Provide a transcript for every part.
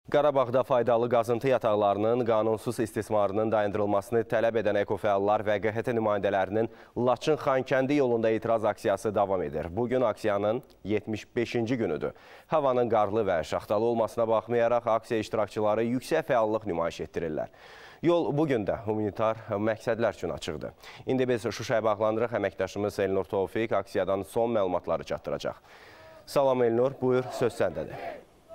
Qarabağda faydalı qazıntı yataqlarının qanunsuz istismarının dayandırılmasını tələb edən ekofəallar və QHT nümayəndələrinin Laçın-Xankəndi yolunda etiraz aksiyası davam edir. Bugün aksiyanın 75-ci günüdür. Havanın qarlı və şaxtalı olmasına baxmayaraq aksiya iştirakçıları yüksək fəallıq nümayiş etdirirlər. Yol bugün də humanitar məqsədlər üçün açıqdır. İndi biz Şuşaya bağlandırıq, əməkdaşımız Elnur Tofiq aksiyadan son məlumatları çatdıracaq. Salam Elnur, buyur, söz səndədir.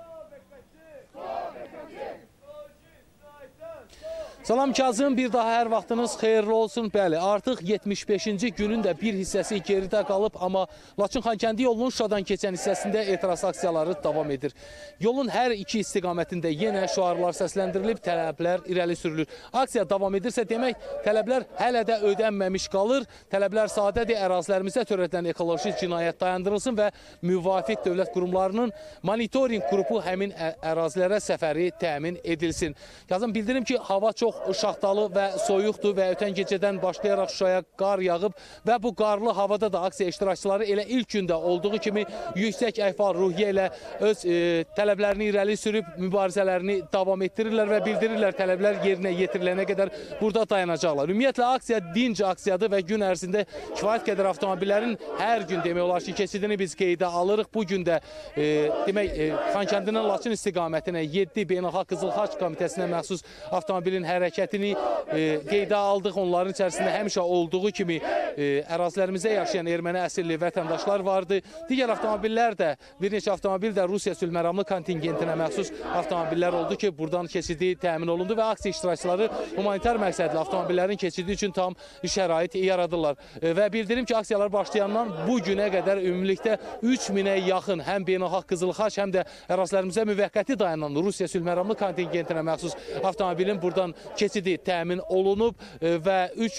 Salam Kazım, bir daha hər vaxtınız xeyirli olsun. Bəli, artıq 75-ci günün də bir hissəsi geridə qalıb, amma Laçın-Xankəndi yolunun Şuşadan keçən hissəsində etiraz aksiyaları davam edir. Yolun hər iki istiqamətində yenə şüarlar səsləndirilib, tələblər irəli sürülür. Aksiya davam edirsə demək, tələblər hələ də ödənməmiş qalır. Tələblər sadədir, ərazilərimizdə törədilən ekoloji cinayət dayandırılsın və müvafiq dövlət qurumlarının monitoring qrupu həmin ərazilərə səfəri təmin edilsin. Kazım, bildirim ki, hava çox şaxtalı və soyuqdur və ötən gecədən başlayaraq Şuşaya qar yağıb və bu qarlı havada da aksiya iştirakçıları elə ilk gündə olduğu kimi yüksək əhval ruhiyyə ilə öz tələblərini irəli sürüb mübarizələrini davam etdirirlər və bildirirlər tələblər yerinə yetirilənə qədər burada dayanacaqlar. Ümumiyyətlə aksiya dinc aksiyadır və gün ərzində kifayət qədər avtomobillərin hər gün demək olar ki, keçidini biz qeydə alırıq. Bu gün də demək Xankəndindən Laçın istiqamətinə 7 Beynəlxalq Qızıl Xaç Komitəsinə məxsus avtomobilin hərəkətini qeydə aldıq. Onların içərisində həmişə olduğu kimi ərazilərimizdə yaşayan erməni əsilli vətəndaşlar vardı. Digər avtomobillər də, bir neçə avtomobil də Rusiya sülhməramlı kontingentinə məxsus avtomobillər oldu ki, buradan keçidi təmin olundu və aksiya iştirakçıları humanitar məqsədli avtomobillərin keçidi üçün tam şərait yaradırlar. Və bildirim ki, aksiyalar başlayandan bu günə qədər ümumilikdə 3000-ə yaxın həm Beynəlxalq Qızıl Xaç, həm də ərazilərimizdə müvəqqəti dayanan Rusiya sülhməramlı kontingentinə məxsus avtomobilin buradan keçidi təmin olunub və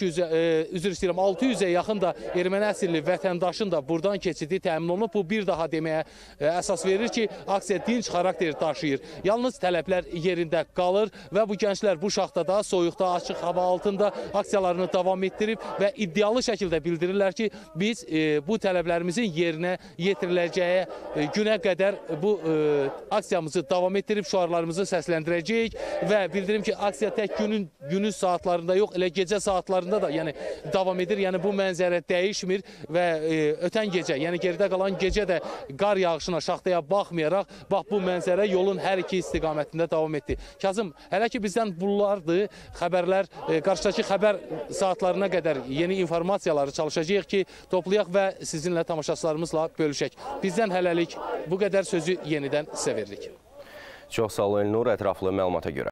600-ə yaxın da erməni əsilli vətəndaşın da buradan keçidi təmin olunub. Bu bir daha deməyə əsas verir ki, aksiya dinc xarakter daşıyır. Yalnız tələblər yerində qalır və bu gənclər bu şaxtada, soyuqda, açıq hava altında aksiyalarını davam etdirib və iddialı şəkildə bildirirlər ki, biz bu tələblərimizin yerinə yetiriləcəyi günə qədər bu aksiyamızı davam etdirib şüarlarımızı səsləndirəcəyik və bildirim ki, aksiya tək günün saatlarında yox, elə gecə saatlarında da davam edir. Yəni bu mənzərə dəyişmir və ötən gecə, yəni geridə qalan gecə də qar yağışına, şaxtaya baxmayaraq, bax bu mənzərə yolun hər iki istiqamətində davam etdi. Kazım, hələ ki bizdən bunlardır xəbərlər, qarşıdakı xəbər saatlarına qədər yeni informasiyaları çalışacağıq ki, toplayaq və sizinlə tamaşaçılarımızla bölüşək. Bizdən hələlik bu qədər, sözü yenidən sizə veririk. Çox sağ olun Elnur, ətraflı məlumata görə.